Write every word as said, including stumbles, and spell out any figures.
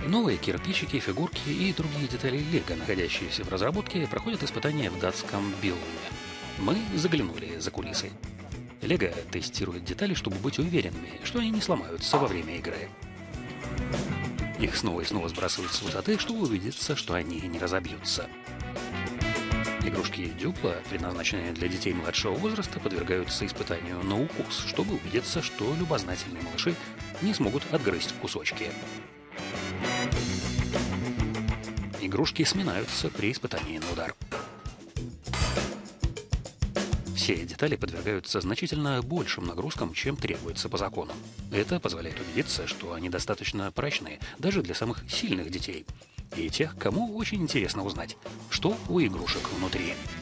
Новые кирпичики, фигурки и другие детали Лего, находящиеся в разработке, проходят испытания в датском Биллуме. Мы заглянули за кулисы. Лего тестирует детали, чтобы быть уверенными, что они не сломаются во время игры. Их снова и снова сбрасывают с высоты, чтобы убедиться, что они не разобьются. Игрушки Дюпла, предназначенные для детей младшего возраста, подвергаются испытанию на укус, чтобы убедиться, что любознательные малыши не смогут отгрызть кусочки. Игрушки сминаются при испытании на удар. Все детали подвергаются значительно большим нагрузкам, чем требуется по закону. Это позволяет убедиться, что они достаточно прочны даже для самых сильных детей и тех, кому очень интересно узнать, что у игрушек внутри.